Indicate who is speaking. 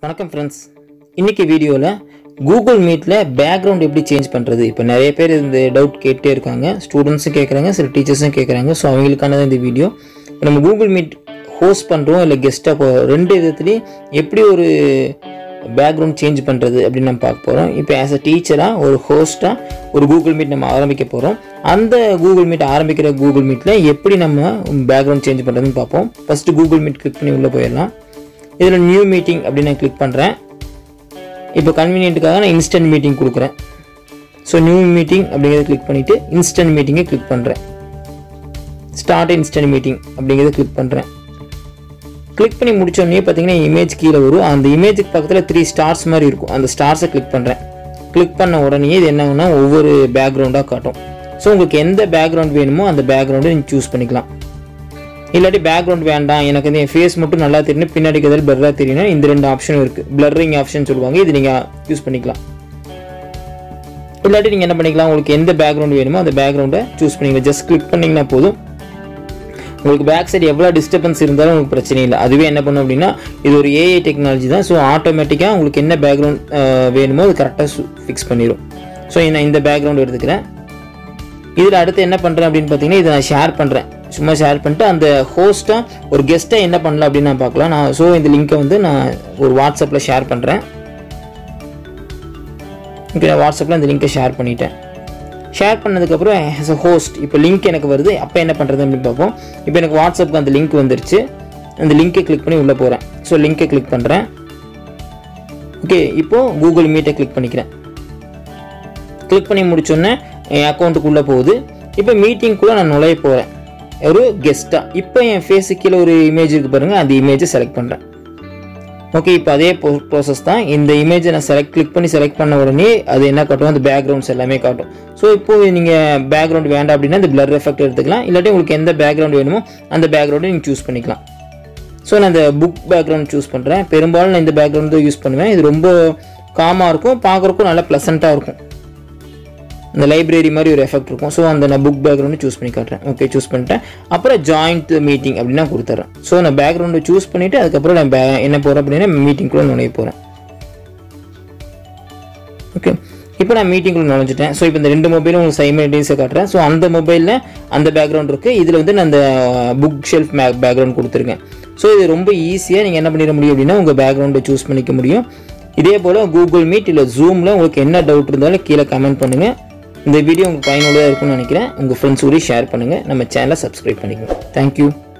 Speaker 1: வணக்கம் ஃப்ரெண்ட்ஸ், இன்னைக்கு வீடியோவில் கூகுள் மீட்டில் பேக்ரவுண்ட் எப்படி சேஞ்ச் பண்ணுறது. இப்போ நிறைய பேர் இந்த டவுட் கேட்டே இருக்காங்க, ஸ்டூடெண்ட்ஸும் கேட்குறாங்க, சில டீச்சர்ஸும் கேட்குறாங்க. ஸோ அவங்களுக்கான இந்த வீடியோ. நம்ம கூகுள் மீட் ஹோஸ்ட் பண்ணுறோம் இல்லை கெஸ்ட்டாக ரெண்டு விதத்துலேயும் எப்படி ஒரு பேக்ரவுண்ட் சேஞ்ச் பண்ணுறது அப்படின்னு நம்ம பார்க்க போகிறோம். இப்போ ஆஸ் அ டீச்சராக ஒரு ஹோஸ்ட்டாக ஒரு கூகுள் மீட் நம்ம ஆரம்பிக்க போகிறோம். அந்த கூகுள் மீட் ஆரம்பிக்கிற கூகுள் மீட்டில் எப்படி நம்ம பேக்ரவுண்ட் சேஞ்ச் பண்ணுறதுன்னு பார்ப்போம். ஃபஸ்ட்டு கூகுள் மீட் கிளிக் பண்ணி உள்ளே போயிடலாம். இதில் நியூ மீட்டிங் அப்படின்னு நான் கிளிக் பண்ணுறேன். இப்போ கன்வீனியன்ட்டுக்காக நான் இன்ஸ்டன்ட் மீட்டிங் கொடுக்குறேன். ஸோ நியூ மீட்டிங் அப்படிங்கிறத கிளிக் பண்ணிவிட்டு இன்ஸ்டன்ட் மீட்டிங்கை கிளிக் பண்ணுறேன். ஸ்டார்ட் இன்ஸ்டன்ட் மீட்டிங் அப்படிங்கிறத கிளிக் பண்ணுறேன். கிளிக் பண்ணி முடித்தோடனே பார்த்தீங்கன்னா இமேஜ் கீழே வரும். அந்த இமேஜுக்கு பக்கத்தில் 3 ஸ்டார்ஸ் மாதிரி இருக்கும். அந்த ஸ்டார்ஸை கிளிக் பண்ணுறேன். கிளிக் பண்ண உடனே இது என்னன்னா ஒவ்வொரு பேக்ரவுண்டாக காட்டும். ஸோ உங்களுக்கு எந்த பேக்ரவுண்ட் வேணுமோ அந்த பேக்ரவுண்டை நீங்கள் சூஸ் பண்ணிக்கலாம். இல்லாட்டி பேக்ரவுண்ட் வேண்டாம், எனக்கு வந்து என் ஃபேஸ் மட்டும் நல்லா தெரியணும், பின்னாடி எதாவது பிளராக தெரியணும், இந்த 2 ஆப்ஷனும் இருக்குது. பிளரிங் ஆப்ஷன் சொல்லுவாங்க, இது நீங்கள் யூஸ் பண்ணிக்கலாம். இல்லாட்டி நீங்கள் என்ன பண்ணிக்கலாம், உங்களுக்கு எந்த பேக்ரவுண்ட் வேணுமோ அந்த பேக்ரவுண்டை சூஸ் பண்ணிக்கலாம். ஜஸ்ட் கிளிக் பண்ணிங்கன்னா போதும். உங்களுக்கு பேக் சைடு எவ்வளோ டிஸ்டர்பன்ஸ் இருந்தாலும் உங்களுக்கு பிரச்சனை இல்லை. அதுவே என்ன பண்ணும் அப்படின்னா, இது ஒரு ஏஐ டெக்னாலஜி தான். ஸோ ஆட்டோமேட்டிக்காக உங்களுக்கு என்ன பேக்ரவுண்ட் வேணுமோ அது கரெக்டாக ஃபிக்ஸ் பண்ணிடும். ஸோ நான் இந்த பேக்ரவுண்ட் எடுத்துக்கிறேன். இதில் அடுத்து என்ன பண்ணுறேன் அப்படின்னு பார்த்தீங்கன்னா, இதை நான் ஷேர் பண்ணுறேன். சும்மா ஷேர் பண்ணிட்டு அந்த ஹோஸ்ட்டாக ஒரு கெஸ்ட்டாக என்ன பண்ணலாம் அப்படின்னு நான் பார்க்கலாம். ஸோ இந்த லிங்க்கை வந்து நான் ஒரு வாட்ஸ்அப்பில் ஷேர் பண்ணுறேன். ஓகே, நான் வாட்ஸ்அப்பில் அந்த லிங்க்கை ஷேர் பண்ணிட்டேன். ஷேர் பண்ணதுக்கப்புறம் ஆஸ் அ ஹோஸ்ட் இப்போ லிங்க் எனக்கு வருது. அப்போ என்ன பண்ணுறது அப்படின்னு பார்ப்போம். இப்போ எனக்கு வாட்ஸ்அப்புக்கு அந்த லிங்க் வந்துருச்சு. அந்த லிங்க்கை கிளிக் பண்ணி உள்ளே போகிறேன். ஸோ லிங்க்கை கிளிக் பண்ணுறேன். ஓகே, இப்போது கூகுள் மீட்டை கிளிக் பண்ணிக்கிறேன். கிளிக் பண்ணி முடிச்சோன்னே என் அக்கௌண்ட்டுக்குள்ளே போகுது. இப்போ மீட்டிங்குள்ளே நான் நுழைய போகிறேன் ஒரு கெஸ்ட்டாக. இப்போ என் ஃபேஸுக்கு கீழே ஒரு இமேஜ் இருக்குது பாருங்கள், அந்த இமேஜை செலக்ட் பண்ணுறேன். ஓகே, இப்போ அதே ப்ராசஸ் தான். இந்த இமேஜை நான் கிளிக் பண்ணி செலக்ட் பண்ண உடனே அது என்ன காட்டும், அந்த பேக்ரவுண்ட்ஸ் எல்லாமே காட்டும். ஸோ இப்போது நீங்கள் பேக்ரவுண்ட் வேண்டாம் அப்படின்னா இந்த பிளர் எஃபெக்ட் எடுத்துக்கலாம். இல்லாட்டி உங்களுக்கு எந்த பேக்ரவுண்ட் வேணுமோ அந்த பேக்ரவுண்டை நீங்கள் சூஸ் பண்ணிக்கலாம். ஸோ நான் இந்த புக் பேக்ரவுண்ட் சூஸ் பண்ணுறேன். பெரும்பாலும் நான் இந்த பேக்ரவுண்ட் தான் யூஸ் பண்ணுவேன். இது ரொம்ப காமாக இருக்கும், பார்க்குறக்கும் நல்லா ப்ளசண்ட்டாக இருக்கும். இந்த லைப்ரரி மாதிரி ஒரு எஃபெக்ட் இருக்கும். ஸோ அந்த நான் புக் பேக்ரவுண்டு சூஸ் பண்ணி காட்டுறேன். ஓகே, சூஸ் பண்ணிட்டேன். அப்புறம் ஜாயிண்ட் மீட்டிங் அப்படின்னா கொடுத்துட்றேன். ஸோ நான் பேக்ரவுண்டை சூஸ் பண்ணிவிட்டு அதுக்கப்புறம் நான் என்ன போகிறேன் அப்படின்னா மீட்டிங்குள்ளே நுழைய போகிறேன். ஓகே, இப்போ நான் மீட்டிங்குள்ளே நுழைஞ்சிட்டேன். ஸோ இப்போ இந்த 2 மொபைலும் உங்களுக்கு சைமல்டேனியஸாக காட்டுறேன். ஸோ அந்த மொபைலில் அந்த பேக்ரவுண்ட் இருக்குது. இதில் வந்து நான் அந்த புக் ஷெல்ஃப் பேக்ரவுண்ட் கொடுத்துருக்கேன். ஸோ இது ரொம்ப ஈஸியாக நீங்கள் என்ன பண்ணிட முடியும் அப்படின்னா உங்கள் பேக்ரவுண்டை சூஸ் பண்ணிக்க முடியும். இதே போல் கூகுள் மீட் இல்லை ஜூமில் உங்களுக்கு என்ன டவுட் இருந்தாலும் கீழே கமெண்ட் பண்ணுங்கள். இந்த வீடியோ உங்களுக்கு பயனுள்ளதாக இருக்கும்னு நினைக்கிறேன். உங்கள் ஃப்ரெண்ட்ஸ் கூட ஷேர் பண்ணுங்கள். நம்ம சேனலை சப்ஸ்கிரைப் பண்ணிக்கோங்க. தேங்க்யூ.